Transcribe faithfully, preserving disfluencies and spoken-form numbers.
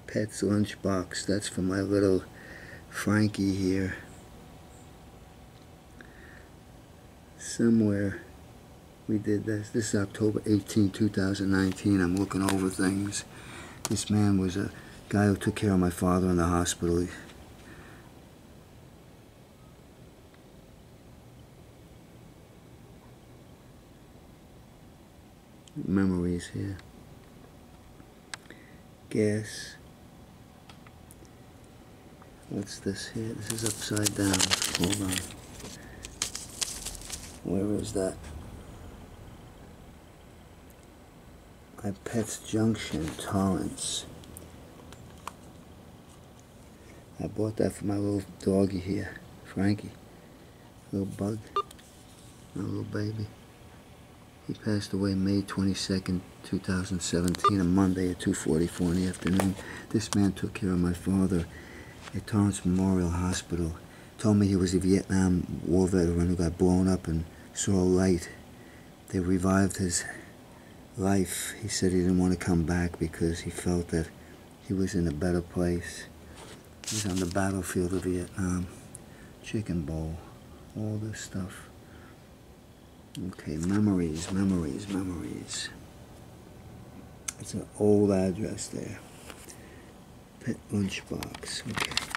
Pet's lunchbox. That's for my little Frankie here. Somewhere we did this. This is October eighteenth, two thousand nineteen. I'm looking over things. This man was a guy who took care of my father in the hospital. Memories here. Gas. What's this here? This is upside down. Hold on. Where is that? My Pet's Junction, Torrance. I bought that for my little doggy here, Frankie. Little bug. My little baby. He passed away May twenty-second, two thousand seventeen, a Monday at two forty-four in the afternoon. This man took care of my father at Torrance Memorial Hospital. Told me he was a Vietnam War veteran who got blown up and saw light. They revived his life. He said he didn't want to come back because he felt that he was in a better place. He was on the battlefield of Vietnam. Chicken bowl. All this stuff. Okay, memories, memories, memories. It's an old address there. Pet lunchbox. Okay.